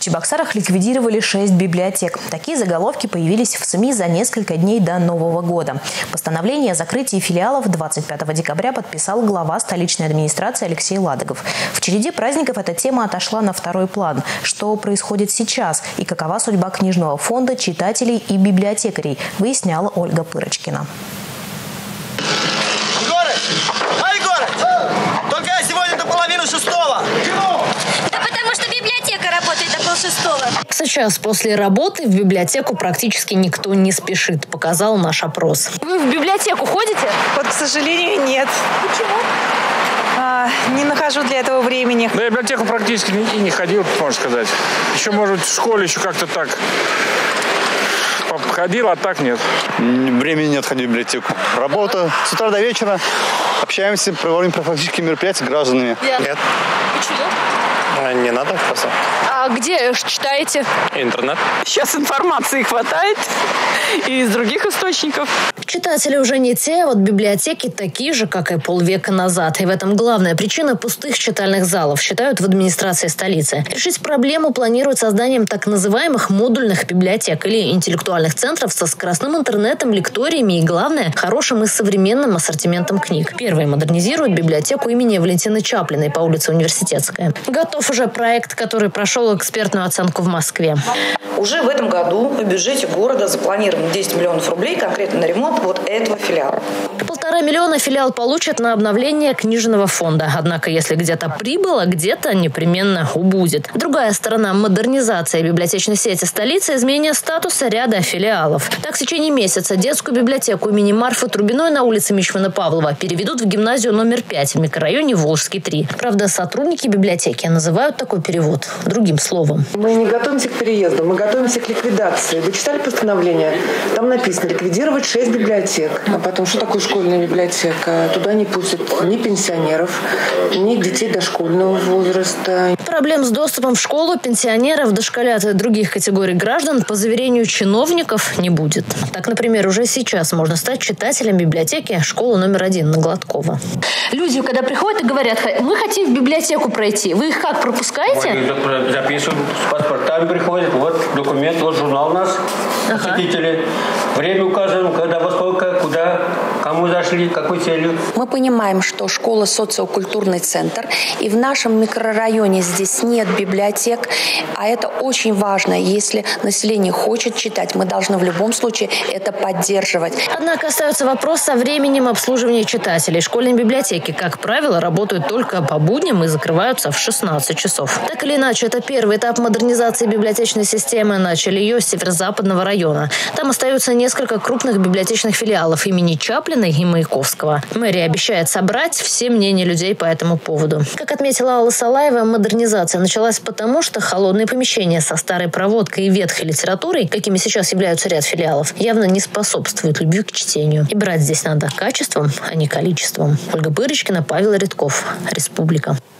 Чебоксарах ликвидировали 6 библиотек. Такие заголовки появились в СМИ за несколько дней до Нового года. Постановление о закрытии филиалов 25 декабря подписал глава столичной администрации Алексей Ладогов. В череде праздников эта тема отошла на второй план. Что происходит сейчас и какова судьба книжного фонда, читателей и библиотекарей, выясняла Ольга Пырочкина. Только я сегодня до половины шестого. Да потому что библиотека работает до полшестого. Сейчас после работы в библиотеку практически никто не спешит, показал наш опрос. Вы в библиотеку ходите? Вот, к сожалению, нет. Почему? Не нахожу для этого времени. Да, я в библиотеку практически и не ходил, можно сказать. Еще, может быть, в школе еще как-то так ходил, а так нет. Времени нет ходить в библиотеку. Работа с утра до вечера. Общаемся, проводим профилактические мероприятия с гражданами. Нет. Почему? Не надо просто. А где читаете? Интернет. Сейчас информации хватает и из других источников. Читатели уже не те, а вот библиотеки такие же, как и полвека назад. И в этом главная причина пустых читальных залов, считают в администрации столицы. Решить проблему планируют созданием так называемых модульных библиотек или интеллектуальных центров со скоростным интернетом, лекториями и, главное, хорошим и современным ассортиментом книг. Первые модернизируют библиотеку имени Валентины Чаплиной по улице Университетская. Готов уже проект, который прошел экспертную оценку в Москве. Уже в этом году в бюджете города запланировано 10 миллионов рублей конкретно на ремонт вот этого филиала. 1,5 миллиона филиал получит на обновление книжного фонда. Однако, если где-то прибыло, где-то непременно убудет. Другая сторона – модернизация библиотечной сети столицы, изменение статуса ряда филиалов. Так, в течение месяца детскую библиотеку имени Марфы Трубиной на улице Мичмана Павлова переведут в гимназию номер 5 в микрорайоне Волжский 3. Правда, сотрудники библиотеки называют такой перевод другим словом. Мы не готовимся к переезду, мы готовимся к ликвидации. Вы читали постановление? Там написано ликвидировать 6 библиотек. А потом, что такое школьная библиотека? Туда не пустят ни пенсионеров, ни детей дошкольного возраста. Проблем с доступом в школу пенсионеров, дошколят и других категорий граждан, по заверению чиновников, не будет. Так, например, уже сейчас можно стать читателем библиотеки школы номер 1 на Гладкова. Люди, когда приходят и говорят, мы хотим в библиотеку пройти, вы их как, пропускаете? Мы записываем с паспортами, приходят, вот документ, вот журнал у нас, посетители. Время указываем, когда, во сколько, куда, кому зашли, какой целью. Мы понимаем, что школа социокультурный центр, и в нашем микрорайоне здесь нет библиотек, а это очень важно. Если население хочет читать, мы должны в любом случае это поддерживать. Однако остается вопрос со временем обслуживания читателей. Школьные библиотеки, как правило, работают только по будням и закрываются в 16 часов. Так или иначе, это первый этап модернизации библиотечной системы. Начали ее с северо-западного района. Там остаются несколько крупных библиотечных филиалов имени Чаплиной и Маяковского. Мэрия обещает собрать все мнения людей по этому поводу. Как отметила Алла Салаева, модернизация началась потому, что холодные помещения со старой проводкой и ветхой литературой, какими сейчас являются ряд филиалов, явно не способствуют любви к чтению. И брать здесь надо качеством, а не количеством. Ольга Пырочкина, Павел Редков. Республика.